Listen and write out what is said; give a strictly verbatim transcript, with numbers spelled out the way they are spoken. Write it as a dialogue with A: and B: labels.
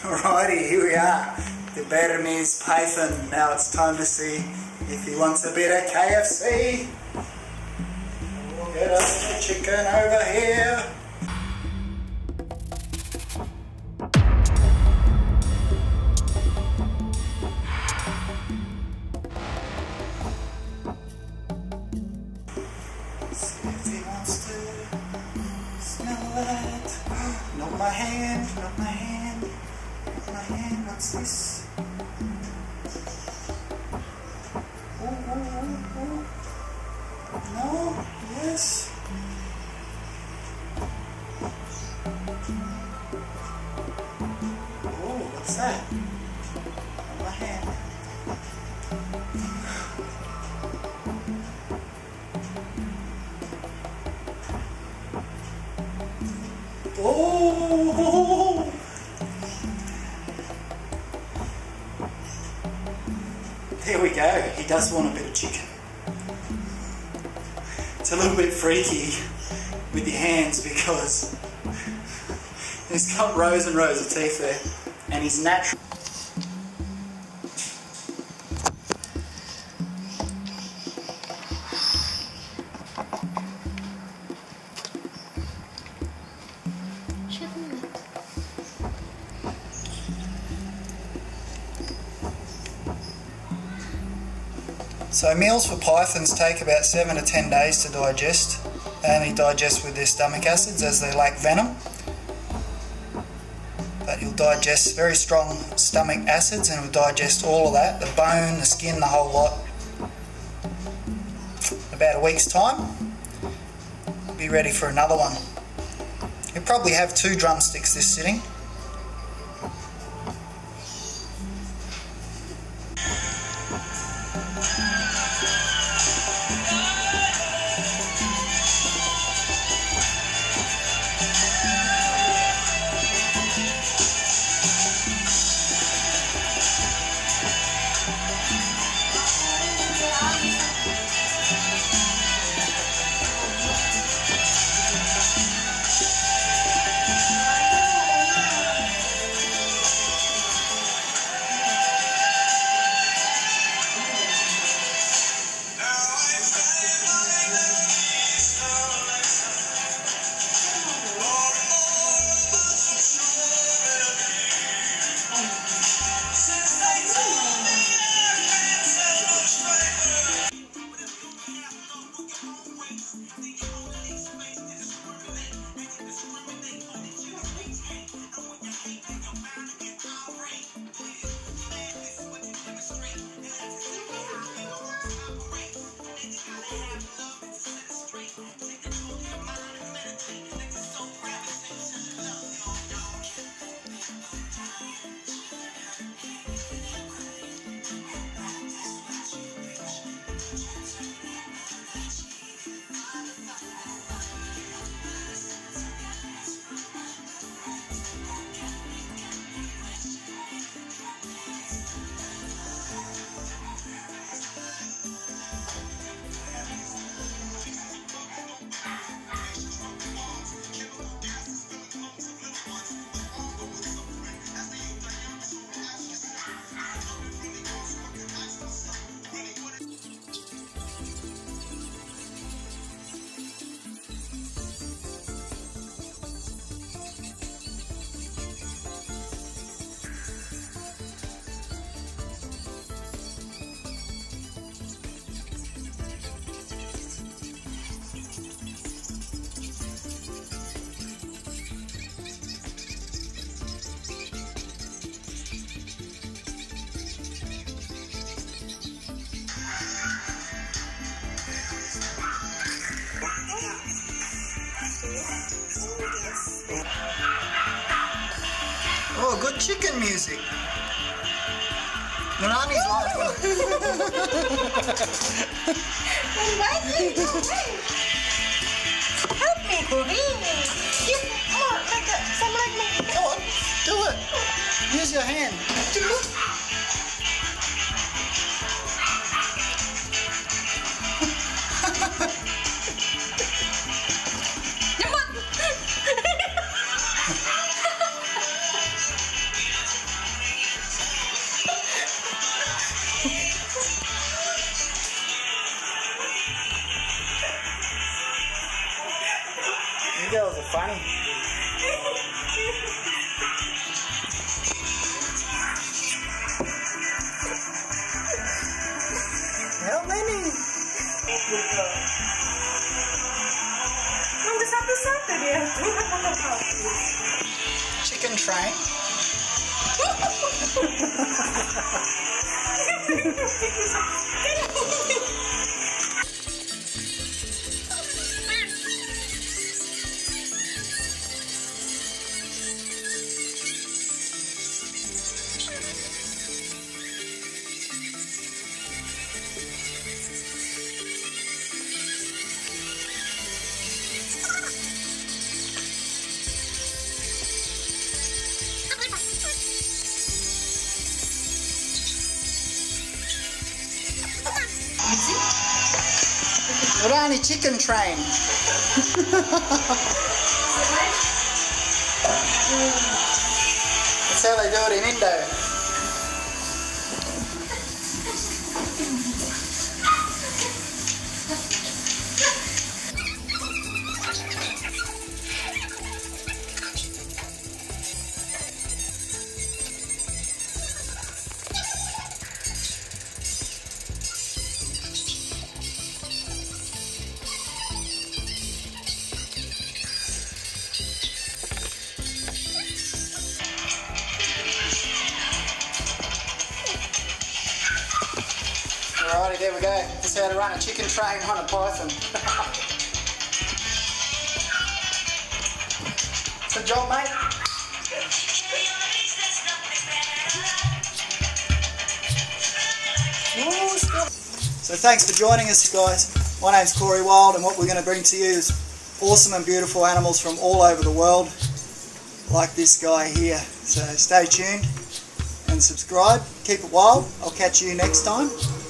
A: Alrighty, here we are. The Burmese python. Now it's time to see if he wants a bit of K F C. We'll get us the chicken over here. See if he wants to smell that. Not my hand, not my hand, not my hand, what's this? Ooh, ooh, ooh, ooh. No, yes. Oh, what's that? Not my hand. Oh! There we go. He does want a bit of chicken. It's a little bit freaky with your hands because he's got rows and rows of teeth there, and he's natural. So meals for pythons take about seven to ten days to digest. They only digest with their stomach acids as they lack venom. But you'll digest very strong stomach acids and will digest all of that, the bone, the skin, the whole lot. About a week's time, be ready for another one. You'll probably have two drumsticks this sitting. Oh, good chicken music. Nani's laughing.
B: Help me, you are like a, some like my, oh,
A: Do it. Use your hand. funny. Help me.
B: Nunggu satu-satu dia.
A: Chicken train. Rani chicken train. That's how they do it in Indo. Alrighty, there we go. That's how to run a chicken train on a python. Good job, mate. So thanks for joining us, guys. My name's Corey Wild, and what we're going to bring to you is awesome and beautiful animals from all over the world, like this guy here. So stay tuned and subscribe. Keep it wild. I'll catch you next time.